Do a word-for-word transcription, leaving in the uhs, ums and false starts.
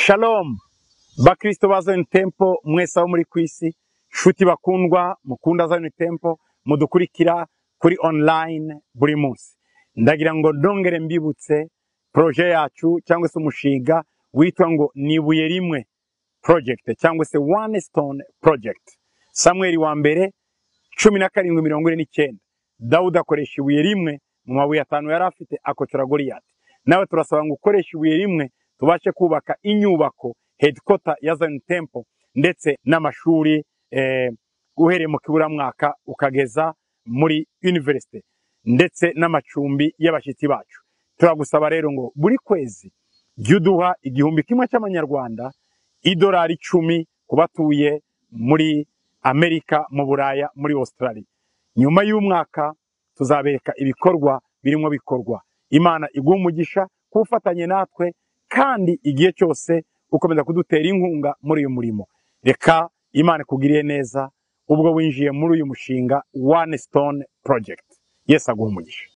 Shalom bakristo ba Zion Temple mwese aho muri kwisi, shuti bakundwa mukunda Zion Temple mudukurikira kuri online buri munsi. Ndagira ngo ndongere mbibutse projet yacu cyangwa se umushinga witwa ngo nibuye rimwe project cyangwa se one stone project. Samuel wa mbere cumi na karindwi mirongo ine n'icyenda, Dawudi akoresha ibuye rimwe mu mabuye atanu yari afite akocora Goliyati. Nawe turasaba ngo ukoresha ibuye rimwe tubashe kubaka inyubako headquarter ya Zion Temple ndetse n'amashuri eh, uhereye mu kiburamwaka ukageza muri university ndetse n'amacumbi y'abashitsi bacu. Turagusaba rero ngo buri kwezi jyuduha igihumbi kimwe cy'amanyarwanda, idolari icumi kubatuye muri Amerika, mu Buraya, muri Australia. Nyuma y'umwaka tuzabereka ibikorwa birimo bikorwa. Imana iguha umugisha kufatanye natwe kandi igihe cyose ukomeza kudutera inkunga muri uyu murimo. Reka Imana kugiriye neza ubwo winjiye muri uyu mushinga One Stone Project. Yes, aguha umugisha.